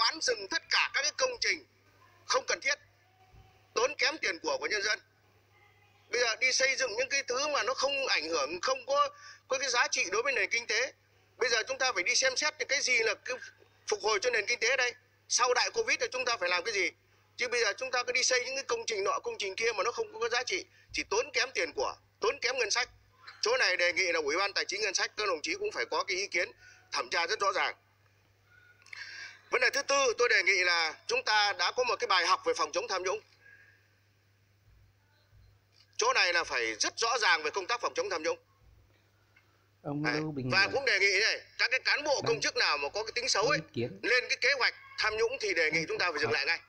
hoãn dừng tất cả các cái công trình không cần thiết, tốn kém tiền của nhân dân. Bây giờ đi xây dựng những cái thứ mà nó không ảnh hưởng, không có cái giá trị đối với nền kinh tế. Bây giờ chúng ta phải đi xem xét cái gì là cái phục hồi cho nền kinh tế đây. Sau đại Covid thì chúng ta phải làm cái gì? Chứ bây giờ chúng ta cứ đi xây những cái công trình nọ công trình kia mà nó không có giá trị, chỉ tốn kém tiền của, tốn kém ngân sách. Chỗ này đề nghị là Ủy ban Tài chính Ngân sách các đồng chí cũng phải có cái ý kiến thẩm tra rất rõ ràng. Vấn đề thứ tư, tôi đề nghị là chúng ta đã có một cái bài học về phòng chống tham nhũng. Chỗ này là phải rất rõ ràng về công tác phòng chống tham nhũng. Và cũng đề nghị này, các cái cán bộ công chức nào mà có cái tính xấu ấy, lên cái kế hoạch tham nhũng thì đề nghị chúng ta phải dừng lại ngay.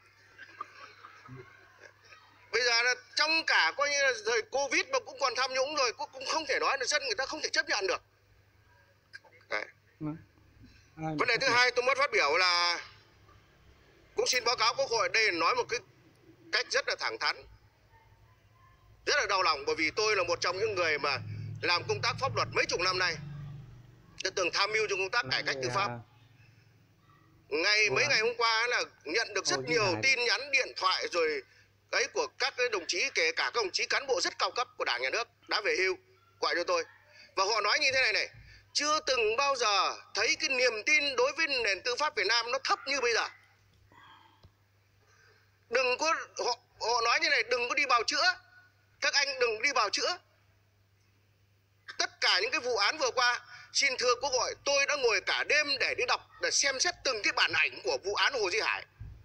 Bây giờ là trong cả coi như là thời Covid mà cũng còn tham nhũng rồi, cũng không thể nói là dân người ta không thể chấp nhận được. Đấy. Vấn đề thứ hai tôi muốn phát biểu là cũng xin báo cáo Quốc hội đây, nói một cái cách rất là thẳng thắn, rất là đau lòng, bởi vì tôi là một trong những người mà làm công tác pháp luật mấy chục năm nay, đã từng tham mưu trong công tác cải cách tư pháp. Mấy ngày hôm qua là nhận được rất nhiều tin nhắn điện thoại rồi ấy của các cái đồng chí, kể cả các đồng chí cán bộ rất cao cấp của Đảng Nhà nước đã về hưu gọi cho tôi, và họ nói như thế này này: chưa từng bao giờ thấy cái niềm tin đối với nền tư pháp Việt Nam nó thấp như bây giờ. Đừng có, họ nói như này, đừng có đi bào chữa, các anh đừng đi bào chữa. Tất cả những cái vụ án vừa qua, xin thưa Quốc hội, tôi đã ngồi cả đêm để đi đọc, để xem xét từng cái bản ảnh của vụ án Hồ Duy Hải.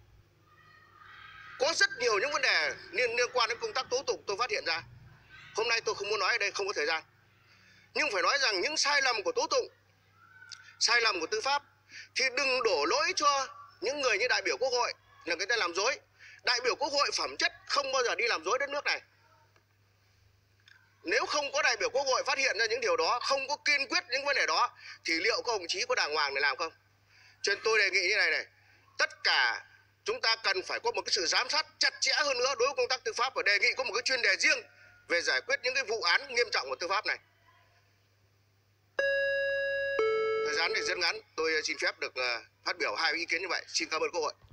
Có rất nhiều những vấn đề liên quan đến công tác tố tụng tôi phát hiện ra. Hôm nay tôi không muốn nói ở đây, không có thời gian. Nhưng phải nói rằng những sai lầm của tố tụng, sai lầm của tư pháp thì đừng đổ lỗi cho những người như đại biểu Quốc hội là người ta làm dối. Đại biểu Quốc hội phẩm chất không bao giờ đi làm dối đất nước này. Nếu không có đại biểu Quốc hội phát hiện ra những điều đó, không có kiên quyết những vấn đề đó, thì liệu các đồng chí có đàng hoàng để làm không? Cho nên tôi đề nghị như này này, tất cả chúng ta cần phải có một cái sự giám sát chặt chẽ hơn nữa đối với công tác tư pháp, và đề nghị có một cái chuyên đề riêng về giải quyết những cái vụ án nghiêm trọng của tư pháp này. Thời gian này rất ngắn, tôi xin phép được phát biểu 2 ý kiến như vậy. Xin cảm ơn Quốc hội.